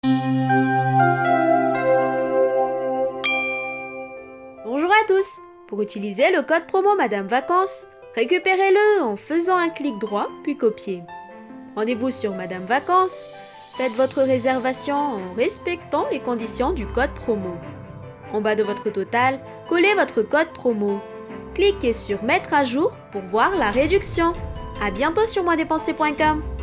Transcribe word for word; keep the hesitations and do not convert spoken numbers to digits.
Bonjour à tous! Pour utiliser le code promo Madame Vacances, récupérez-le en faisant un clic droit puis copier. Rendez-vous sur Madame Vacances, faites votre réservation en respectant les conditions du code promo. En bas de votre total, collez votre code promo. Cliquez sur Mettre à jour pour voir la réduction. À bientôt sur moins dépenser point com.